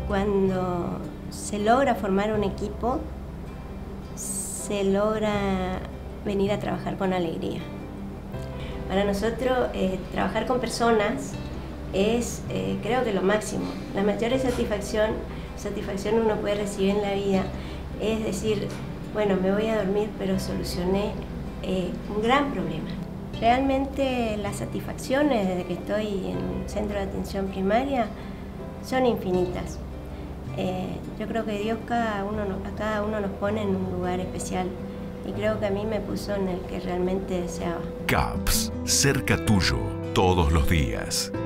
Cuando se logra formar un equipo, se logra venir a trabajar con alegría. Para nosotros, trabajar con personas es, creo que lo máximo. La mayor satisfacción uno puede recibir en la vida es decir, bueno, me voy a dormir, pero solucioné un gran problema. Realmente las satisfacciones desde que estoy en un centro de atención primaria son infinitas. Yo creo que Dios a cada uno nos pone en un lugar especial y creo que a mí me puso en el que realmente deseaba. CAPS, cerca tuyo, todos los días.